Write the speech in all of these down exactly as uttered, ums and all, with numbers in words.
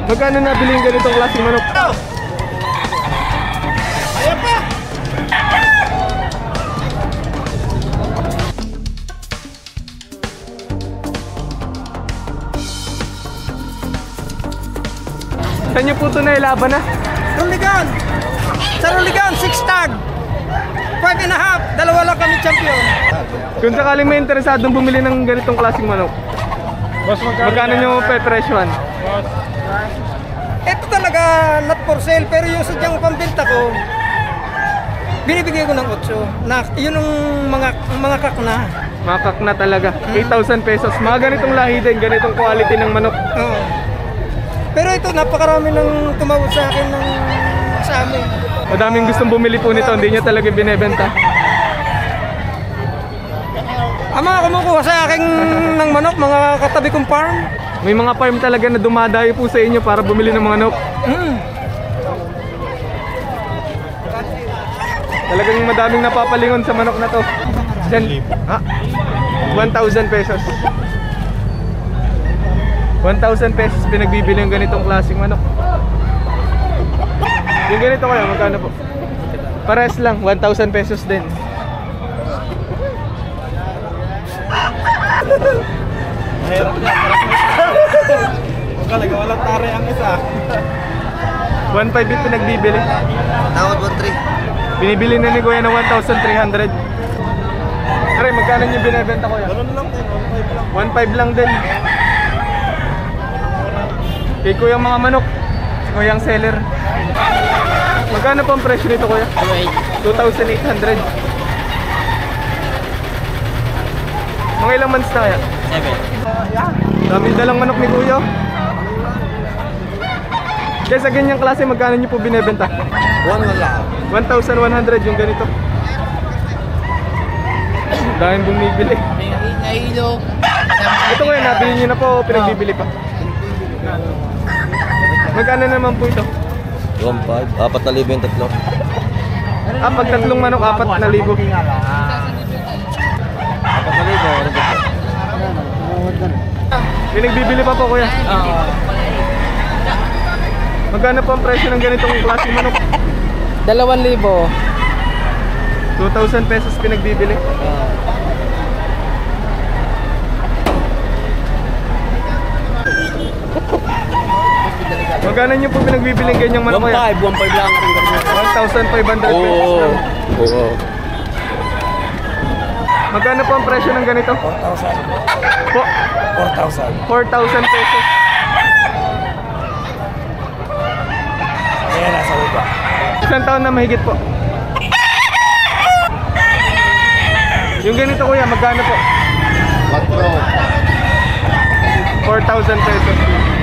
Magkano nabili yung ganitong klaseng manok? Ayan pa! Saan niyo po ito nailaban na? Ruligan! Sa Ruligan, six tag! Five and a half! Dalawa lang kami champion! Kung sakaling may interesadong bumili ng ganitong klaseng manok, Boss, magkano, magkano nyo pe-presyohan? Boss, Ito talaga not for sale, pero yung sadyang pambenta ko, binibigay ko ng otso. Na, yun ang mga, mga kakna. Makak na talaga. eight thousand pesos. Mga ganitong lahi din, ganitong quality ng manok. Oo. Pero ito, napakarami nang tumawag sa akin ng sa amin. Madaming gustong bumili po nito, hindi nyo talaga binebenta. Ang mga kumukuha sa akin ng manok, mga katabi kong farm. May mga farm talaga na dumadayo po sa inyo para bumili ng mga manok. Mm. Talagang madaming napapalingon sa manok na to. Diyan, ha? one thousand pesos. one thousand pesos pinagbibili yung ganitong klaseng manok. Yung ganito kaya, magkano po? Pares lang, one thousand pesos din. mahirap niya. Huwag talaga, walang tari ang isa. one five yung pinagbibili. Tawad one three. Binibili na ni Kuya ng one thousand three hundred. Aray, magkano yung binibenta Kuya? Ganun lang din, one five lang din. Kay Kuya mga manok, si Kuya ang seller. Magkano po ang presyo nito Kuya? two thousand eight hundred. Mga ilang months na kaya? seven. Daming dalang manok ni Kuya. Kaya sa ganyang klase, magkano nyo po binibenta? One wala. one thousand one hundred yung ganito. Daming bumibili. Nahilo. Ito Kuya, nabili nyo na po o pinagbibili pa? Magkano naman po ito? one five, apat na libo yung tatlo. Ah, pag tatlong manok, apat na libo. Apat na libo, ano ba? Pinagbibili pa po Kuya? Oo. Magkano po ang presyo ng ganitong klaseng manok? Dalawang libo. two thousand pesos pinagbibili. Magkano nyo po pinagbibiling ganyang manok one Kuya? five, one five lang. one thousand five hundred pesos Oo. lang. Oo. Magkano po ang presyo ng ganito? four thousand. Po, four thousand. four thousand pesos. Ayan, nasa baba. Isang taon na mahigit po. Yung ganito Kuya, magkano po? four thousand pesos.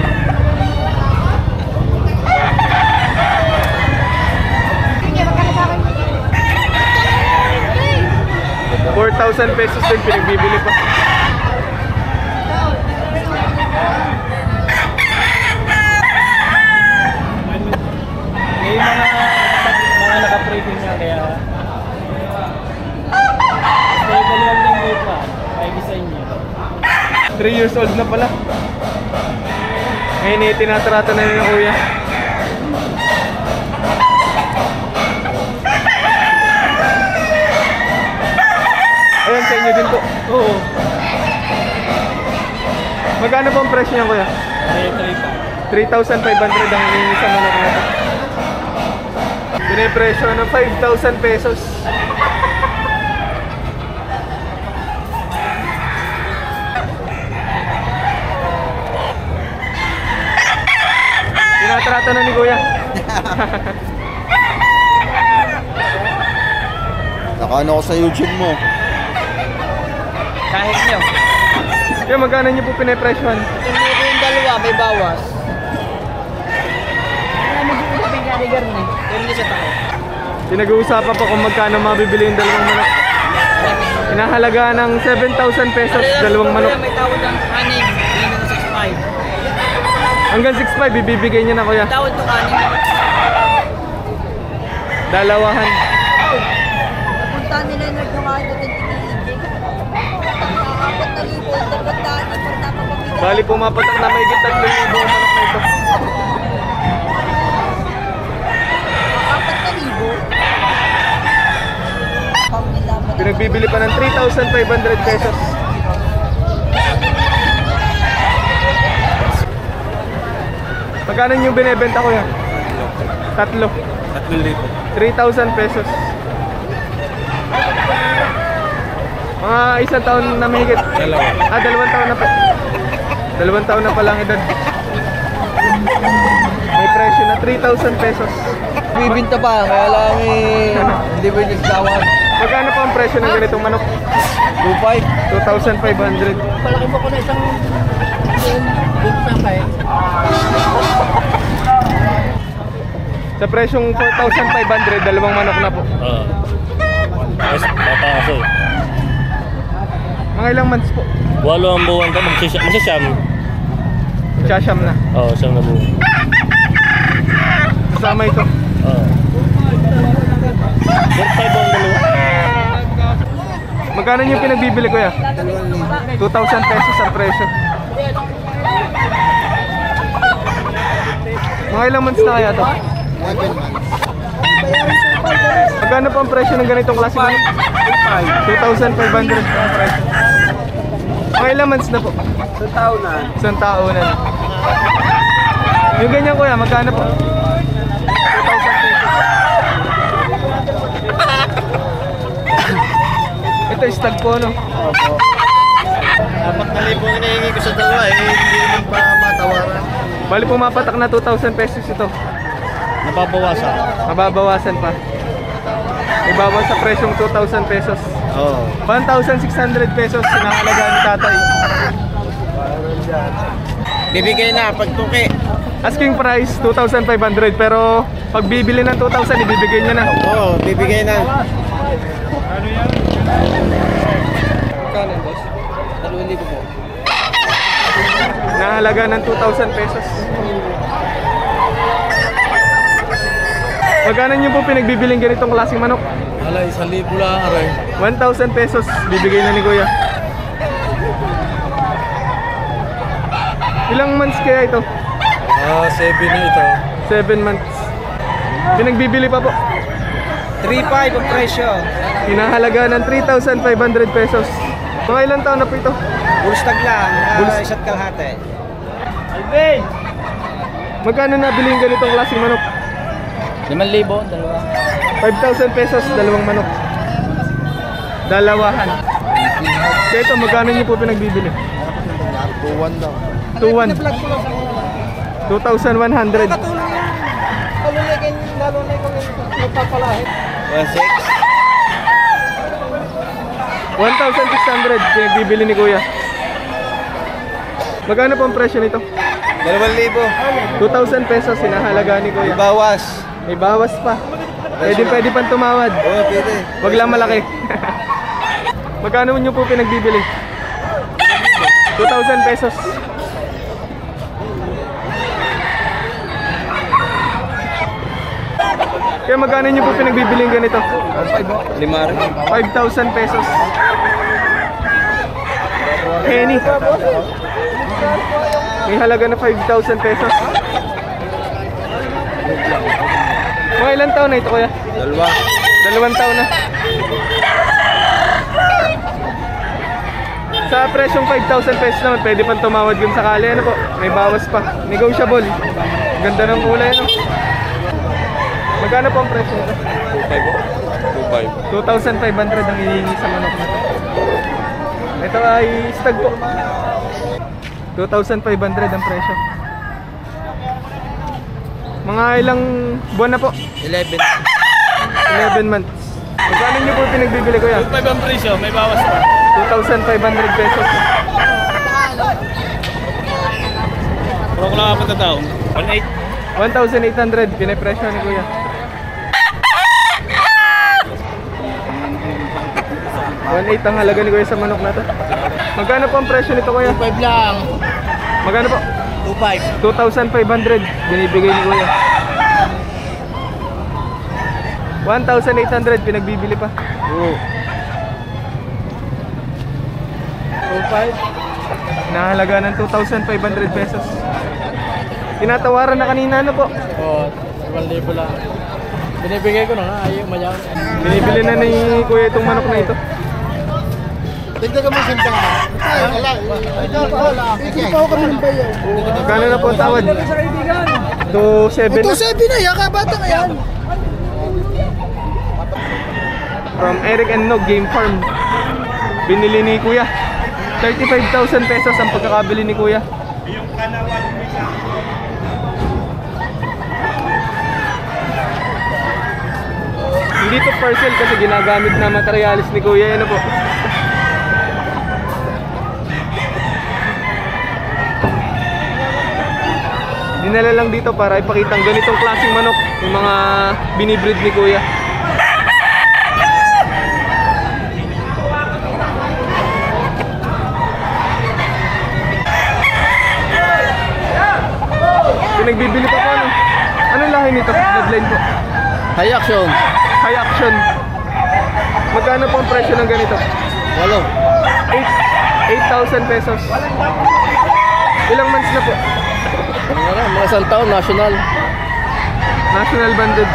four thousand pesos din pinagbibili pa. May mga, mga naka-trading niya kaya stable lang din mo pa. May design niya. three years old na pala. Ngayon eh, tinatrata na ni Kuya. Ayan, sa inyo din po. Oo. Magkano po ang presyo niya Kuya? May tray pa. three thousand five hundred ang hinihingi sa manok na ito. Pinipresyo ng five thousand pesos. Tinatrata na ni Kuya. Nakaano ko sa YouTube mo. Kahit nyo. Kaya magkano niyo po pinipresyohan? Ito yung dalawa, may bawas. Pinag-uusapan pa kung magkano mabibili yung dalawang manok. Inahalaga ng seven thousand pesos dalawang manok. May tawad ng anim, hindi ng six five. Hanggang six five ibibigay niya na Kuya. Tawad ng anim. Dalawahan. Punta nila yung nagkakain ko din tinigig. Apat na libo, dapat daan, dapat napapabigay. Bali pumapatak na may gitag ng libo ang manok na ito. Pinagbibili pa ng three thousand five hundred pesos. Magkano yung binebenta ko yan? Tatlo. Tatlong libo. three thousand pesos. Mga isang taon na mahigit. Dalawa. Ah, dalawang taon na po. Dalawang taon na palang edad. May presyo na three thousand pesos. Bibinta pa, kaya lang eh, hindi ba yung nagsawan? Magkano po ang presyo ng ganitong manok? two five. two thousand five hundred. Palaki mo ko na isang buksan eh. Sa presyong four thousand five hundred, dalawang manok na po. Oo. Yes, papakaso. Mga ilang months po? Walo ang buwan ka, magsisya- masyasyam. Siyam na. Oo, siyam na buwan. Kasama ito. Oo. forty-five ang dalawa. Magkano yung pinagbibili ko ya? two thousand pesos ang presyo. Mga ilang months na kaya to? Magkano po ang presyo ng ganitong klase manok? two thousand five hundred po ang presyo. Mga ilang months na po? Isang taon na. Isang taon na. Yung ganyan kuya, magkano po? two thousand pesos. Ito stag po, no? Opo. Apat na libo ang hinihingi ko sa dalawa eh. Hindi naman pa matawaran. Bali pumapatak na two thousand pesos ito. Nababawasan. Mababawasan pa. Ibabaw sa presyong two thousand pesos. Oo. one thousand six hundred pesos sinakalagaan ni tatay. Bibigay na pag tuki. Asking price two thousand five hundred pero pag bibili ng two thousand ibibigay niya na. Oo, bibigay na. Kano boss? dalawang libo po. Nahalaga ng two thousand pesos. Magkano niyo po pinagbibiling ganitong klaseng manok? Ala, isang libo lang, aray. one thousand pesos bibigay na ni kuya. Ilang months kaya ito? Ah, seven na ito. seven months. Pinagbibili pa po. three five ang presyo. Hinahalaga ng three thousand five hundred pesos. Mga ilang taon na po ito? Bulstag lang. Buls- Uh, isa't kalahati. Magkano nabili yung ganitong klaseng manok? limang libo, dalawa. five thousand pesos, dalawang manok. Dalawahan. Kaya ito, magkano niyo po pinagbibili? two one daw. two one. two thousand one hundred. Katulong yan. Kalulay ganyan. Lalo na kung nagpapalahit. one six. one thousand six hundred pinagbibili ni kuya. Magkano po ang presyo nito? Dalawang libo. two thousand pesos, hinahalaga ni kuya. Bawas. May bawas pa. Pwede pwede pang tumawad. Oo, pwede. Wag lang malaki. Magkano niyo po pinagbibili? two thousand pesos. Kaya magkano niyo po pinagbibili yung ganito? Lima rin. five thousand pesos. Penny. May halaga na five thousand pesos. Mga ilang taon na ito kuya? Dalawa. Dalawang taon na. Sa presyong five thousand pesos naman, pwede pang tumawad yung sakali. Ano po? May bawas pa. Negotiable. Ganda ng kulay, ano? Magkano po ang presyo nito? two five. two five. two thousand five hundred ang hinihingi sa manok na to. Ito ay stag po. two thousand five hundred ang presyo. Mga ilang buwan na po? eleven. eleven months. Magkano niyo po pinagbibili ko yan? two five ang presyo, may bawas pa. two thousand five hundred pesos. Puro ko lang apat na taon. one eight. one thousand eight hundred pinapresyo ni kuya. one eight ang halaga ni kuya sa manok na to. Magkano po ang presyo nito kuya? two five lang. Magkano po? two five. two thousand five hundred binibigay ni kuya. one thousand eight hundred pinagbibili pa. Oo. two five. Nahalaga ng two thousand five hundred pesos. Tinatawaran na kanina, ano po? Oo, limang libo lang. Binibigay ko na nga, ayaw mayaw. Binibili na ni Kuya itong manok na ito. Tignan ka mo simpang na. Ay, ala. Ikaw pa wala. Ikaw ka ng bayaw. Kano na po ang tawad? two seven Ito na. sabi na, yaka bata nga yan. From Eric and Nog Game Farm. Binili ni Kuya. thirty-five thousand pesos ang pagkakabili ni Kuya. Hindi to parcel kasi ginagamit na materialis ni Kuya. Ano po? Dinala lang dito para ipakita ang ganitong klaseng manok, yung mga binibreed ni Kuya. Pinagbibili pa po ano? Anong lahi nito? Bloodline po. High action. High action. Magkano po ang presyo ng ganito? Walo. eight thousand pesos. Ilang months na po? Ano na, mga isang taon, national. National banded.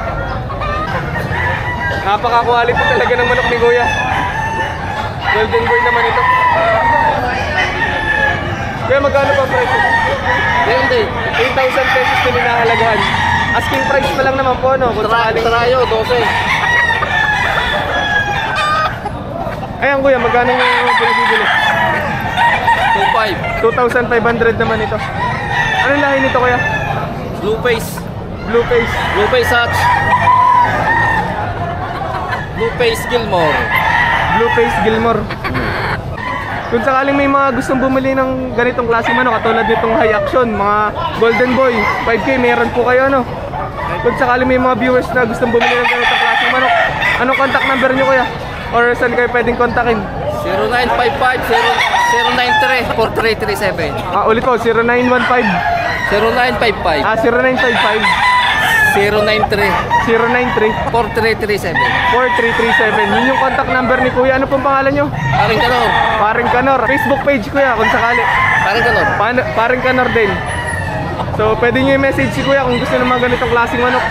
Napaka-quality talaga ng manok ni Kuya. Golden boy naman ito. Kaya magkano pa ang presyo? Hindi. eight thousand pesos din inahalagahan. Asking price pa lang naman po, no? Kung sakaling... Trayo, twelve. Ayan Kuya, magkano yung pinabibili? two five. two thousand five hundred naman ito. Anong lahi nito Kuya? Blue face. Blue face. Blue face hatch. Blue face Gilmore. Blue face Gilmore. Kung sakaling may mga gustong bumili ng ganitong klase manok, katulad nitong high action, mga golden boy, five K, meron po kayo, no? Kung sakaling may mga viewers na gustong bumili ng ganitong klase manok, anong contact number nyo Kuya? Or saan kayo pwedeng kontakin? zero nine five five zero nine three four three three seven. Ah, ulit po, zero nine one five. zero nine five five Ah, zero nine five five. zero nine three zero nine three four three three seven. four three three seven. Yun yung contact number ni Kuya. Ano pong pangalan nyo? Paring Kanor. Paring Kanor. Facebook page Kuya kung sakali. Paring Kanor. Pa- Paring Kanor din. So pwede nyo i-message si Kuya kung gusto ng mga ganitong klaseng manok.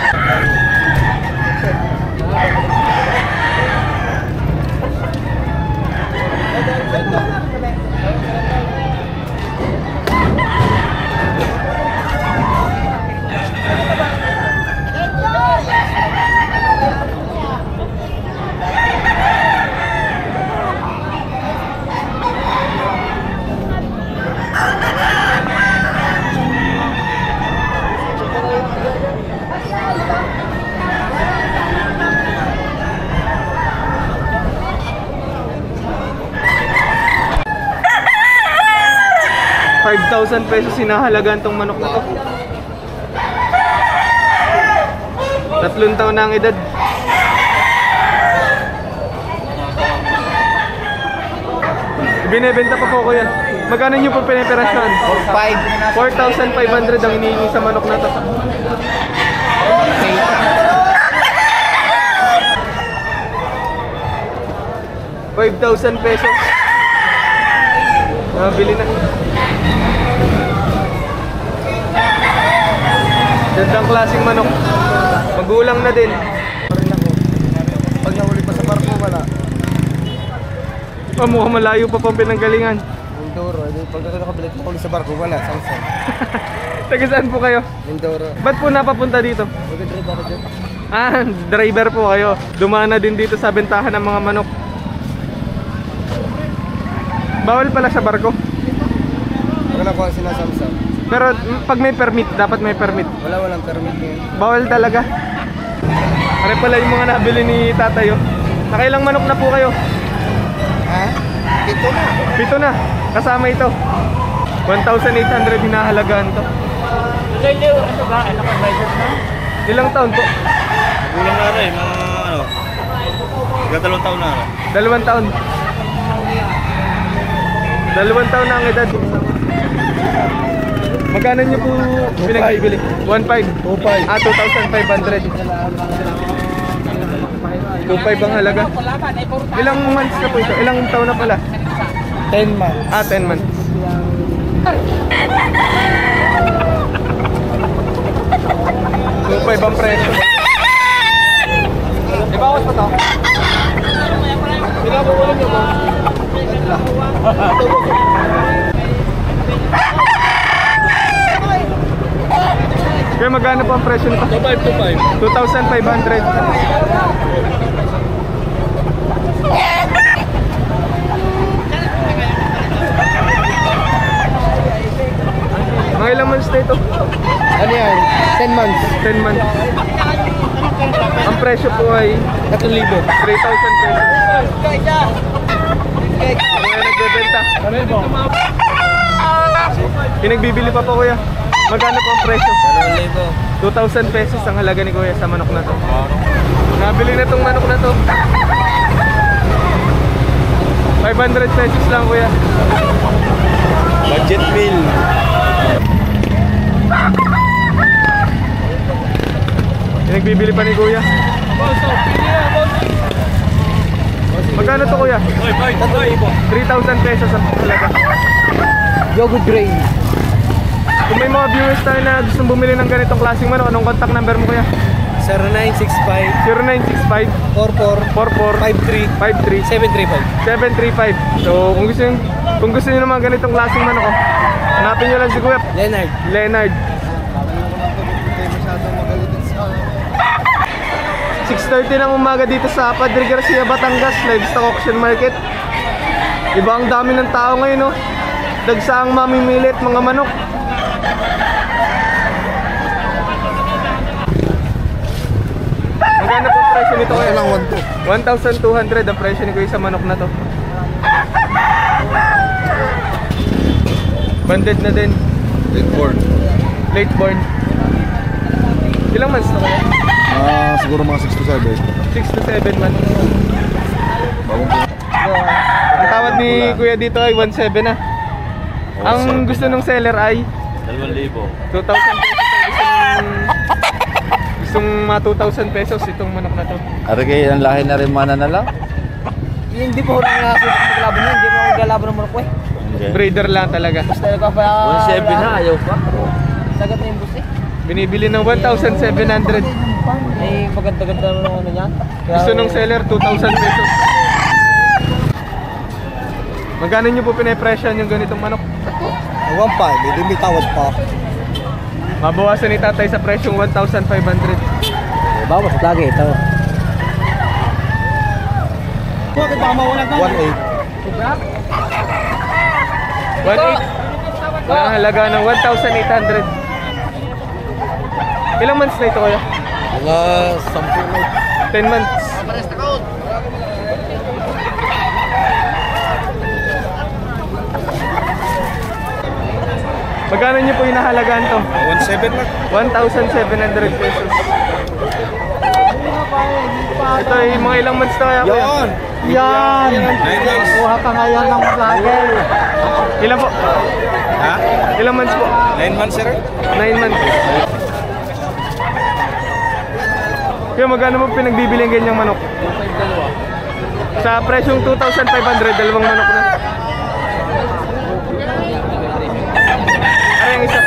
five thousand pesos sinahalagaan tong manok na to. Tatlong taon na ang edad. Binebenta pa po Kuya. Magkano nyo po piniperasyon? four thousand five hundred ang hinihingi sa manok na to. five thousand pesos. Nabili na. Gandang klaseng manok. Magulang na din. Pag nahuli pa sa barko, wala. Oh, mukhang malayo pa pang pinanggalingan. Mindoro. Pag nakabalik mo ulit sa barko, wala. Samsung. Taga saan po kayo? Mindoro. Ba't po napapunta dito? Mag-drive ako dyan. Ah, driver po kayo. Dumana din dito sa bentahan ng mga manok. Bawal pala sa barko. Wala ko ang sinasamsam. Pero mm, pag may permit, dapat may permit. Wala, walang permit ngayon. Bawal talaga. Pare pala yung mga nabili ni tatay. Oh. Nakailang manok na po kayo? Ha? Ito na. Pito na. Kasama ito. one thousand eight hundred hinahalagaan to. Ilang taon po? Kulang na rin, mga ano, dalawang taon na rin. Dalawang taon. Dalawang taon na ang edad. Magkano nyo po pinagbibili? one five. two five. Ah, two thousand five hundred. two five ang halaga. Ilang months na po ito? Ilang taon na pala? ten months. Ah, ten months. two five ang presyo. Di ba pa to? Sila po ulit nyo ba? Kaya magkano po ang presyo nito? two thousand five hundred. Mga ilang months na ito? Ano yan? ten months. ten months. Ang presyo po ay three thousand. three thousand pesos. Kaya nagbebenta. Pinagbibili pa po kuya. Magkano po ang presyo? two thousand pesos ang halaga ni kuya sa manok na to. Nabili na tong manok na to. five hundred pesos lang kuya. Budget meal. Pinagbibili pa ni kuya. Magkano to kuya? three thousand pesos ang halaga. Yogurt grain. Kung may mga viewers tayo na gustong bumili ng ganitong klaseng manok, anong contact number mo kuya? zero nine six five, zero nine six five, four four, four four, five three, five three, seven three five. seven three five. So kung gusto nyo, kung gusto nyo ng mga ganitong klaseng manok, oh, hanapin nyo lang si kuya Leonard. Leonard. six thirty ng umaga dito sa Padre Garcia, Batangas, Livestock Auction Market. Iba ang dami ng tao ngayon, no? Dagsaang mamimilit mga manok. Magkano po ang presyo nito kaya? one thousand two hundred ang presyo ni kuya sa manok na to. Banded na din. Late born. Late born. Ilang months na kaya? Ah, siguro mga six to seven. six to seven months. Ang tawad ni kuya dito ay one seven na. Ang gusto ng seller ay dalawang libo. two thousand pesos. Ang gustong, gustong mga two thousand pesos itong manok na to. Arigay, ang lahi na rin mana na lang. Hindi po ako naglaban yan. Hindi mo ako naglalaban ng manok ko eh. Breeder lang talaga. Basta nagpapa... one seven na, ayaw pa. Sagat na yung bus eh. Binibili ng one thousand seven hundred. Eh, maganda-ganda naman ng ano niyan. Kaya- Gusto ng seller two thousand pesos. Magkano nyo po pinapresyan yung ganitong manok? one five, hindi may tawad pa. Mabawasan ni tatay sa presyong one thousand five hundred. Eh, bawas lagi ito. Bakit baka mawalan ka? one eight. one eight. Ang halaga ng one thousand eight hundred. Ilang months na ito kaya? Mga sampu na. ten months. Magkano nyo po inahalagaan to? one seven lang. one thousand seven hundred pesos. Ito ay mga ilang months na kaya kuya? Yan! Yan! Nine months. Kuha ka nga yan ng vlogger. Ilan po? Ha? Ilang months po? nine months, sir? nine months. Kaya magkano mo pinagbibili ang ganyang manok? Sa presyong two thousand five hundred, dalawang manok na. Ano yung isa?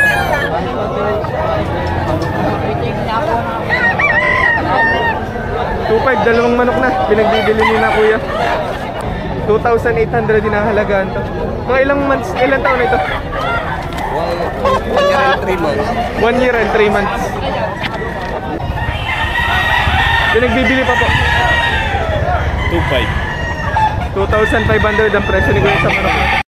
two five, dalawang manok na. Pinagbibili ni na kuya. two thousand eight hundred din ang halagaan to. Mga ilang months, ilang taon na ito? one year and three months. one year and three months. Pinagbibili pa po. two five. two thousand five hundred ang presyo ni kuya sa manok.